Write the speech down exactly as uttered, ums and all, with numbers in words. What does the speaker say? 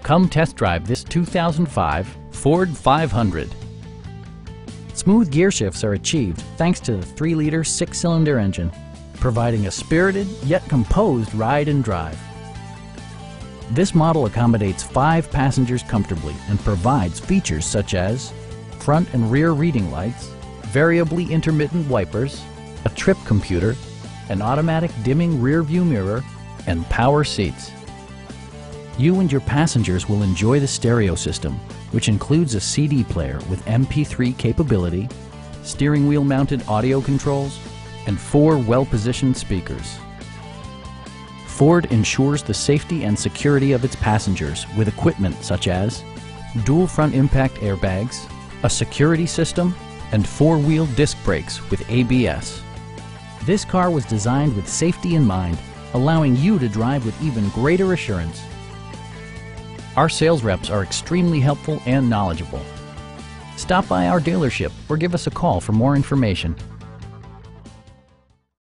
Come test drive this two thousand five Ford five hundred. Smooth gear shifts are achieved thanks to the three liter six-cylinder engine, providing a spirited yet composed ride and drive. This model accommodates five passengers comfortably and provides features such as front and rear reading lights, variably intermittent wipers, a trip computer, an automatic dimming rear view mirror, and power seats. You and your passengers will enjoy the stereo system, which includes a C D player with M P three capability, steering wheel mounted audio controls, and four well-positioned speakers. Ford ensures the safety and security of its passengers with equipment such as dual front impact airbags, a security system, and four-wheel disc brakes with A B S. This car was designed with safety in mind, allowing you to drive with even greater assurance. Our sales reps are extremely helpful and knowledgeable. Stop by our dealership or give us a call for more information.